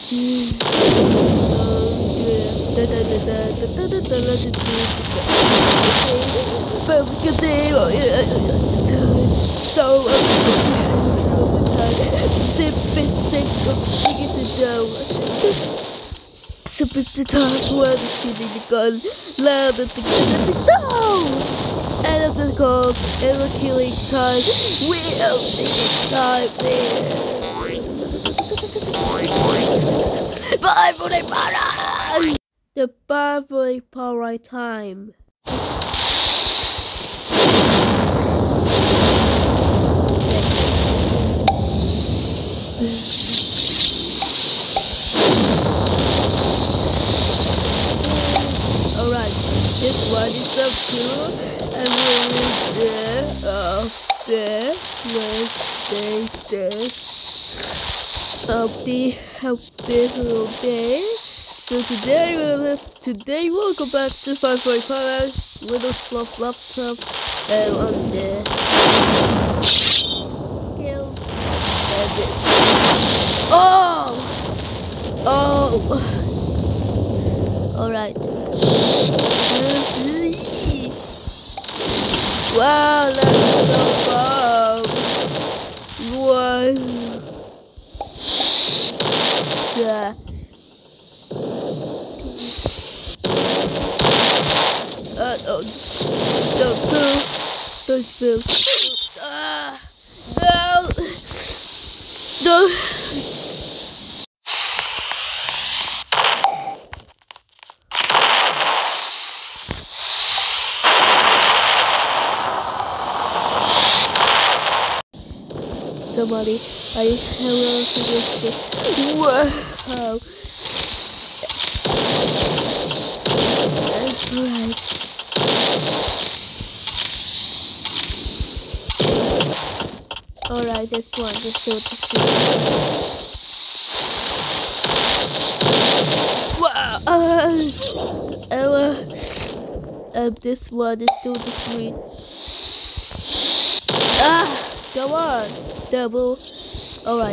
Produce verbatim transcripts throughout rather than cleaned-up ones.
So sipping sick of taking the dough. Sipping the top one shooting the gun. Loud at the gun at the down. And at the call, and the killing time. We'll take it time there. Bye for the para! The bye for the para time. Alright, this one is up to, and we're there, up there, right there, this, up the, up there, up there. So today we'll, today we'll go back to five forty-five, Windows Fluff laptop, and on the skills, and this. Oh! Oh! Alright. Wow, that's so fun. What? Yeah. Uh, oh, don't move. Don't move. Ah, no. No. Somebody, I hello to this. Wow. That's right. Alright, this one, let's do this one. Wow! Uh, uh, uh, this one, let's do this one. Ah! Come on! Double. Alright.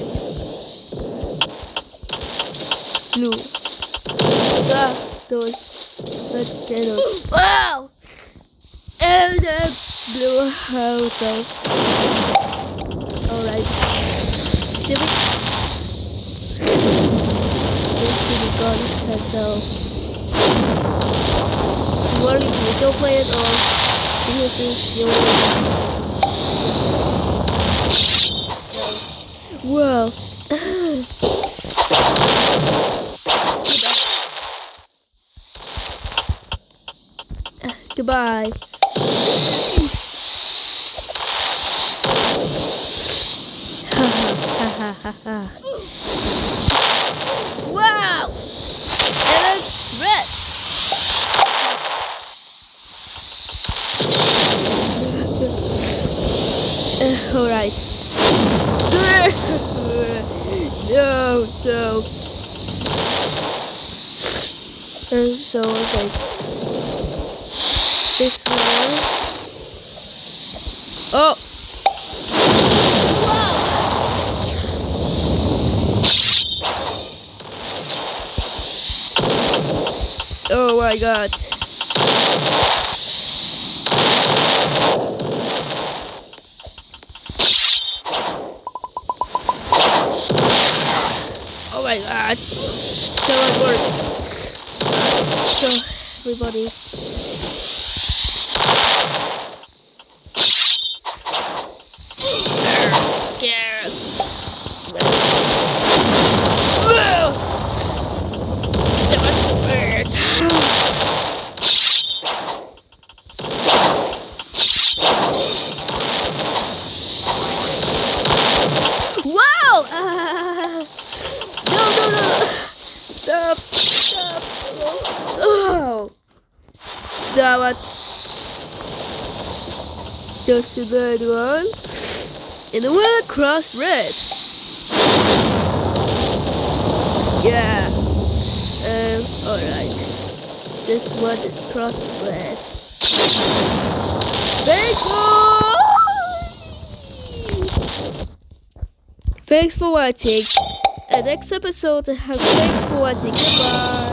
Blue. Ah! Those. That wow! And then blue house out. Alright. Did we? This should be gone. And so. What do you don't play it or this is your. Whoa. Goodbye. Wow! And it's red. uh, Alright. No, no. Uh, so, okay. This one. Oh! Wow! Oh my god. Oh my god. So it worked. So, everybody. That one. That's the bad one. And the one across red. Yeah. Um, alright. This one is cross red. Thanks for Thanks for watching. next episode. Thanks for watching. Goodbye.